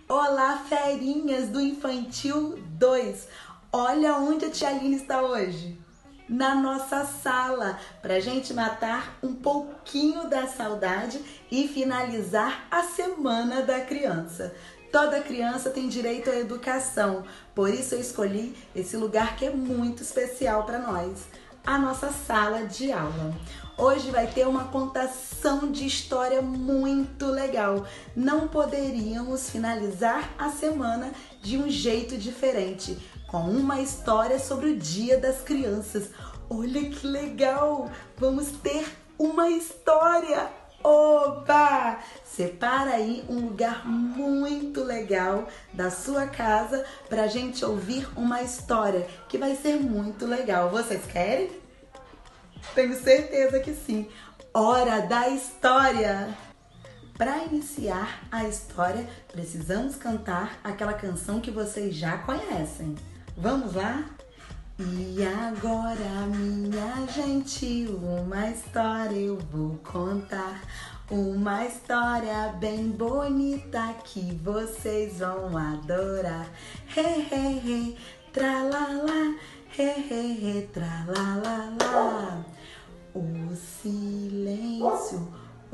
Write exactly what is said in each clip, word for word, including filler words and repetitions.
Olá, ferinhas do Infantil dois. Olha onde a tia Aline está hoje. Na nossa sala, pra gente matar um pouquinho da saudade e finalizar a Semana da Criança. Toda criança tem direito à educação, por isso eu escolhi esse lugar que é muito especial para nós, a nossa sala de aula. Hoje vai ter uma contação de história muito legal. Não poderíamos finalizar a semana de um jeito diferente, com uma história sobre o Dia das Crianças. Olha que legal! Vamos ter uma história! Oba! Separa aí um lugar muito legal da sua casa pra gente ouvir uma história que vai ser muito legal. Vocês querem? Tenho certeza que sim. Hora da história! Para iniciar a história, precisamos cantar aquela canção que vocês já conhecem. Vamos lá? E agora, minha gente, uma história eu vou contar. Uma história bem bonita que vocês vão adorar. He, he, he, tralalá, he, he, he, tralalá. O silêncio,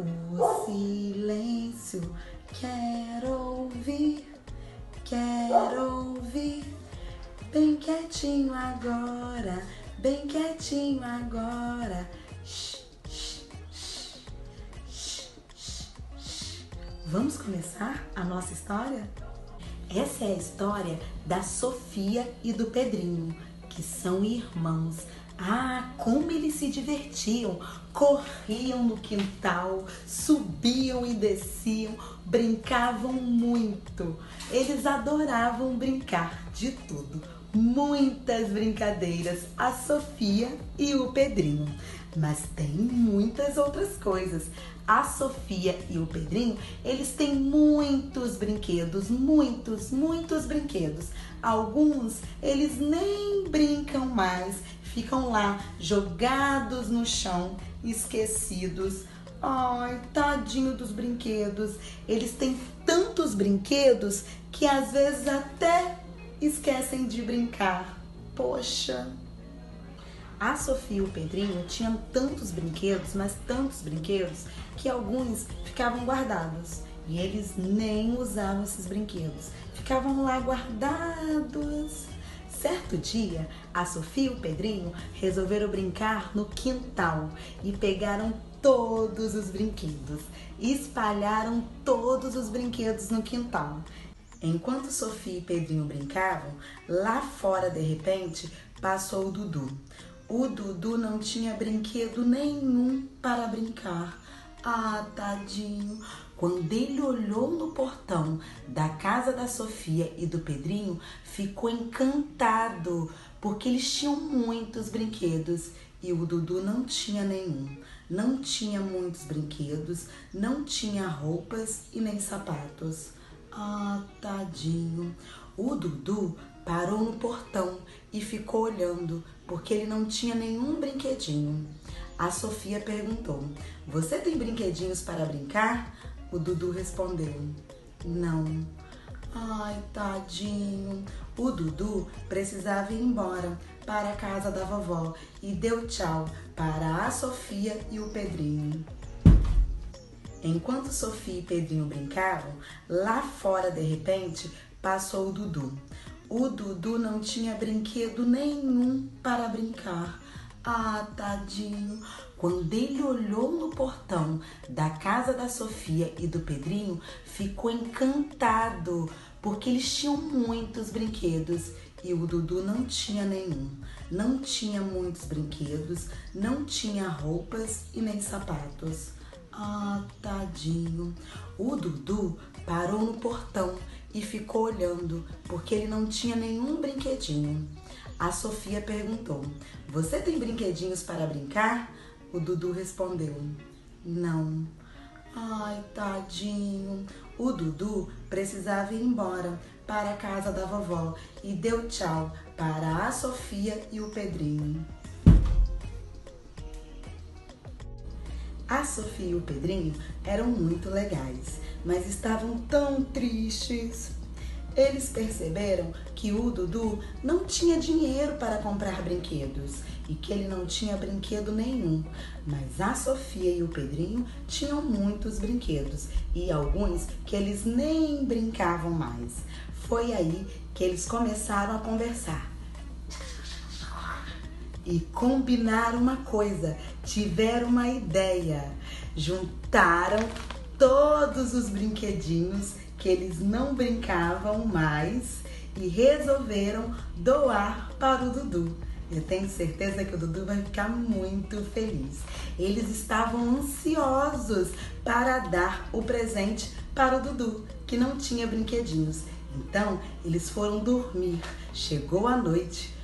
o silêncio, quero ouvir, quero ouvir. Bem quietinho agora, bem quietinho agora. Shh, shh, shh, shh, shh, shh. Vamos começar a nossa história? Essa é a história da Sofia e do Pedrinho, que são irmãos. Ah, como eles se divertiam! Corriam no quintal, subiam e desciam, brincavam muito. Eles adoravam brincar de tudo. Muitas brincadeiras, a Sofia e o Pedrinho. Mas tem muitas outras coisas. A Sofia e o Pedrinho, eles têm muitos brinquedos, muitos, muitos brinquedos. Alguns, eles nem brincam mais, ficam lá jogados no chão, esquecidos. Ai, tadinho dos brinquedos. Eles têm tantos brinquedos que às vezes até esquecem de brincar. Poxa! A Sofia e o Pedrinho tinham tantos brinquedos, mas tantos brinquedos, que alguns ficavam guardados. E eles nem usavam esses brinquedos. Ficavam lá guardados. Certo dia, a Sofia e o Pedrinho resolveram brincar no quintal e pegaram todos os brinquedos. Espalharam todos os brinquedos no quintal. Enquanto Sofia e Pedrinho brincavam, lá fora, de repente, passou o Dudu. O Dudu não tinha brinquedo nenhum para brincar. Ah, tadinho! Quando ele olhou no portão da casa da Sofia e do Pedrinho, ficou encantado, porque eles tinham muitos brinquedos e o Dudu não tinha nenhum. Não tinha muitos brinquedos, não tinha roupas e nem sapatos. Ah, tadinho! O Dudu parou no portão e ficou olhando, porque ele não tinha nenhum brinquedinho. A Sofia perguntou: "Você tem brinquedinhos para brincar?" O Dudu respondeu: "Não." Ai, tadinho. O Dudu precisava ir embora para a casa da vovó e deu tchau para a Sofia e o Pedrinho. Enquanto Sofia e Pedrinho brincavam, lá fora, de repente, passou o Dudu. O Dudu não tinha brinquedo nenhum para brincar. Ah, tadinho! Quando ele olhou no portão da casa da Sofia e do Pedrinho, ficou encantado, porque eles tinham muitos brinquedos e o Dudu não tinha nenhum. Não tinha muitos brinquedos, não tinha roupas e nem sapatos. Ah, tadinho! O Dudu parou no portão e ficou olhando, porque ele não tinha nenhum brinquedinho. A Sofia perguntou: "Você tem brinquedinhos para brincar?" O Dudu respondeu: "Não." Ai, tadinho. O Dudu precisava ir embora para a casa da vovó e deu tchau para a Sofia e o Pedrinho. A Sofia e o Pedrinho eram muito legais, mas estavam tão tristes. Eles perceberam que o Dudu não tinha dinheiro para comprar brinquedos e que ele não tinha brinquedo nenhum, mas a Sofia e o Pedrinho tinham muitos brinquedos e alguns que eles nem brincavam mais. Foi aí que eles começaram a conversar e combinaram uma coisa, tiveram uma ideia, juntaram todos os brinquedinhos que eles não brincavam mais e resolveram doar para o Dudu. Eu tenho certeza que o Dudu vai ficar muito feliz. Eles estavam ansiosos para dar o presente para o Dudu, que não tinha brinquedinhos. Então, eles foram dormir. Chegou a noite,